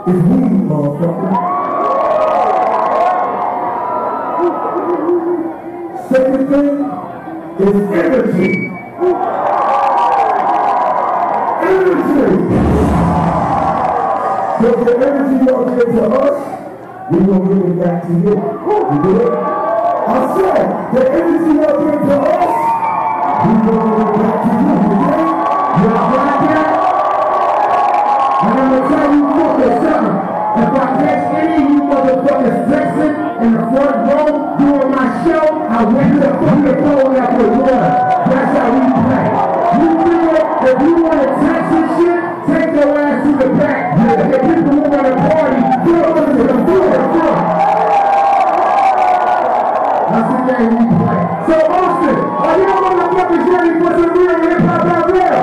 is weed, motherfucker. Second thing is energy. Energy. So the energy y'all give to us, we gonna give it back to you. You get it? I said, the energy y'all give to us, we gonna give it back to you. You get it? Y'all got that? And I'm gonna tell you fucking something. If I catch any of you motherfuckers texting in the front row doing my show, I went to the fucking phone after water. That's how we play. You feel if you want to text this shit, take your ass to the back. Yeah. The people who want to party, go to the front. That's the game we play. So Austin, are y'all motherfuckers ready for some real hip-hop out there?